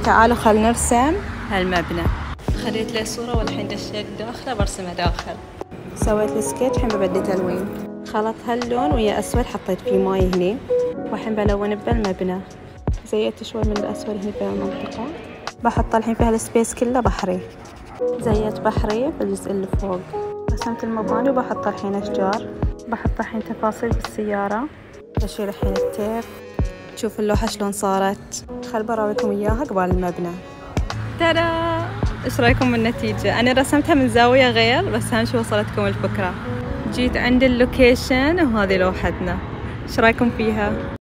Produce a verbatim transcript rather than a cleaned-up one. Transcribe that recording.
تعالوا خل نرسم هالمبنى. خليت له صورة والحين دشيت داخله برسمه داخل. سويت السكتش، الحين ببدي تلوين. خلط هاللون ويا أسود، حطيت فيه ماي هني، والحين بلون بالمبنى. زيت شوي من الأسود هني في المنطقة، بحط الحين فيها السبيس كله بحري. زيت بحري بالجزء اللي فوق. رسمت المباني وبحط الحين أشجار. بحط الحين تفاصيل بالسيارة. بشيل الحين التيب. تشوف اللوحة شلون صارت. خل براويكم إياها قبال المبنى. ترى إيش رأيكم بالنتيجة؟ أنا رسمتها من زاوية غير، بس أهم شي وصلتكم الفكرة. جيت عند اللوكيشن وهذه لوحتنا. إيش رأيكم فيها؟